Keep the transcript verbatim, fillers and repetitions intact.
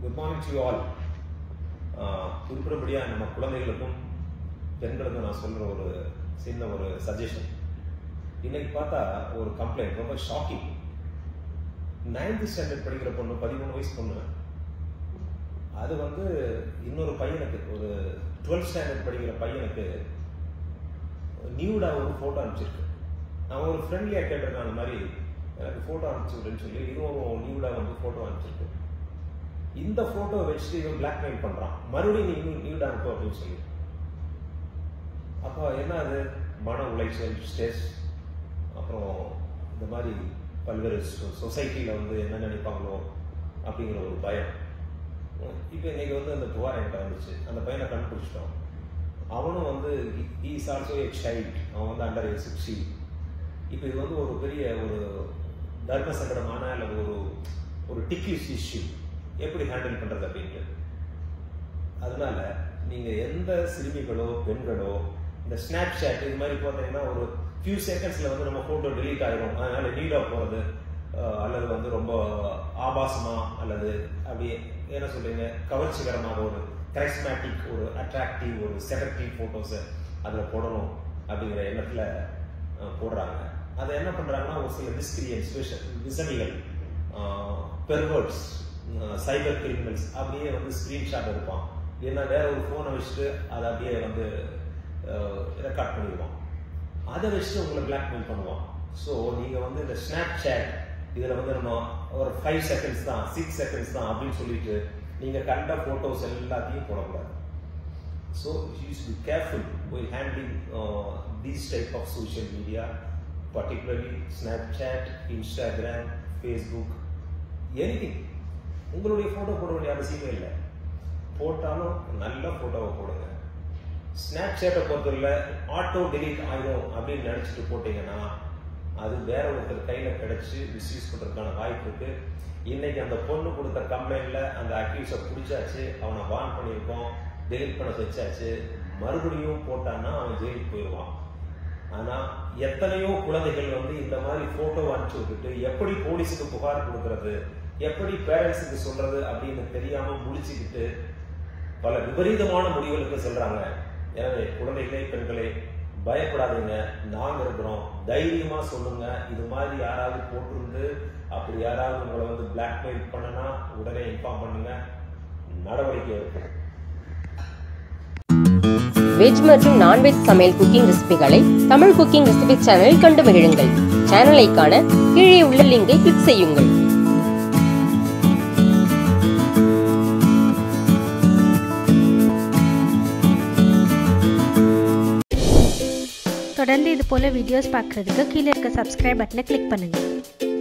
Good morning to you all. குறிப்பிடபடியாக நம்ம குழந்தைகளுக்கும் பெண்களுக்கும் நான் சொல்கிற ஒரு சின்ன ஒரு சஜஷன். இன்னைக்கு பார்த்தா ஒரு கம்ப்ளைண்ட் ரொம்ப ஷாக்கிங். நைன்த் ஸ்டாண்டர்ட் படிக்கிற பொண்ணு, பதிமூணு வயசு பொண்ணு, அது வந்து இன்னொரு பையனுக்கு, ஒரு டுவெல்த் ஸ்டாண்டர்ட் படிக்கிற பையனுக்கு நியூடாக ஒரு ஃபோட்டோ அனுப்பிச்சிருக்கு. அவன் ஒரு ஃப்ரெண்ட்லியாக கேட்டிருக்கான், அந்த மாதிரி எனக்கு ஃபோட்டோ அனுப்பிச்சுடுன்னு சொல்லி. இதுவும் நியூடாக வந்து ஃபோட்டோ அனுப்பிச்சிருக்கு. இந்த ஃபோட்டோ வச்சுட்டு இவன் பிளாக்மெயில் பண்ணுறான், மறுபடியும் நீ இன்னும் நியூடாக அனுப்பு அப்படின்னு சொல்லி. அப்போ என்ன, அது மன உளைச்சல், ஸ்ட்ரெஸ், அப்புறம் இந்த மாதிரி பல்வேறு சொசைட்டியில் வந்து என்ன நினைப்பாங்களோ அப்படிங்கிற ஒரு பயம். இப்போ இன்னைக்கு வந்து அந்த புகார் என்கிட்ட வந்துச்சு. அந்த பையனை கண்டுபிடிச்சிட்டோம். அவனும் வந்து இஸ் ஆல்சோ எ சைல்ட். அவன் வந்து அண்டர் ஏஜ் சிக்ஸ்டீன். இப்போ இது வந்து ஒரு பெரிய ஒரு தர்ம சங்கடமான அல்லது ஒரு ஒரு டிக்கிஸ் இஷ்யூ, எப்படி ஹேண்டில் பண்ணுறது அப்படின்ட்டு. அதனால நீங்கள் எந்த சிறுமிகளோ பெண்களோ இந்த ஸ்னாப் சாட் இது மாதிரி போட்டீங்கன்னா ஒரு ஃபியூ செகண்ட்ஸில் வந்து நம்ம ஃபோட்டோ டெலீட் ஆகிடும். அதனால நீடாக போகிறது அல்லது வந்து ரொம்ப ஆபாசமாக அல்லது அப்படி என்ன சொல்றீங்க கவர்ச்சிகரமாக ஒரு கரிஸ்மேட்டிக் ஒரு அட்ராக்டிவ் ஒரு செடக்டிவ் ஃபோட்டோஸை அதில் போடணும் அப்படிங்கிற எண்ணத்தில் போடுறாங்க. அதை என்ன பண்ணுறாங்கன்னா, ஒரு சில டிஸ்கிரியன்ஸ் விசமிகள், பெர்வர்ட்ஸ், சைபர் கிரிமினல்ஸ் அப்படியே வந்து ஸ்க்ரீன்ஷாட் எடுப்பான். ஏன்னா வேற ஒரு ஃபோனை வச்சுட்டு அதை அப்படியே வந்து ரெக்கார்ட் பண்ணிடுவான். அதை வச்சுட்டு உங்களை பிளாக்மெயில் பண்ணுவான். ஸோ நீங்கள் வந்து இந்த ஸ்னாப் சாட் இதில் வந்து நம்ம ஒரு ஃபைவ் செகண்ட்ஸ் தான், சிக்ஸ் செகண்ட்ஸ் தான் அப்படின்னு சொல்லிட்டு நீங்கள் கண்ட ஃபோட்டோஸ் எல்லாத்தையும் போடக்கூடாது. So you should be careful while handling uh, these type of social media, particularly Snapchat, Instagram, Facebook, anything. உங்களுடைய ஃபோட்டோ போட வேண்டிய அவசியமே இல்லை. போட்டாலும் நல்ல ஃபோட்டோவை போடுங்க. ஸ்னாப் சாட்டை பொறுத்தவரை ஆட்டோ டெலீட் ஆயிடும் அப்படின்னு நினச்சிட்டு போட்டீங்கன்னா அது வேற ஒருத்தர் கையில் கிடைச்சி மிஸ்யூஸ் பண்ணுறதுக்கான வாய்ப்பு இருக்கு. இன்னைக்கு அந்த பொண்ணு கொடுத்த கம்ப்ளைண்ட்ல அந்த அக்யூஸை பிடிச்சாச்சு, அவனை வார்ன் பண்ணியிருக்கோம், டெலிட் பண்ண வச்சாச்சு. மறுபடியும் போட்டான்னா அவன் ஜெயிலுக்கு போயிடுவான். ஆனால் எத்தனையோ குழந்தைகள் வந்து இந்த மாதிரி ஃபோட்டோ அனுப்பிச்சு விட்டுட்டு எப்படி போலீஸுக்கு புகார் கொடுக்கறது, எப்படி பேரண்ட்ஸுக்கு சொல்றது அப்படின்னு தெரியாம முடிச்சுக்கிட்டு பல விபரீதமான முடிவுகளுக்கு செல்றாங்க. எனவே குழந்தைகளே, பெண்களே, பயப்படாதீங்க, நாங்க இருக்கிறோம், தைரியமா சொல்லுங்க. இது மாதிரி யாராவது போட்டிருந்து அப்படி யாராவது உங்களை வந்து பிளாக்மெயில் பண்ணனா உடனே இன்ஃபார்ம் பண்ணுங்க, நடவடிக்கை எடுக்கும். வெஜ் மற்றும் நான்வெஜ் சமையல் குக்கிங் ரெசிபிகளை தமிழ் குக்கிங் ரெசிபி சேனலில் கண்டு மகிழுங்கள். சேனலை காண கீழே உள்ள லிங்கை கிளிக் செய்யுங்கள். தொடர்ந்து இது போல வீடியோஸ் பார்க்குறதுக்கு கீழே இருக்க சப்ஸ்கிரைப் பட்டனை கிளிக் பண்ணுங்கள்.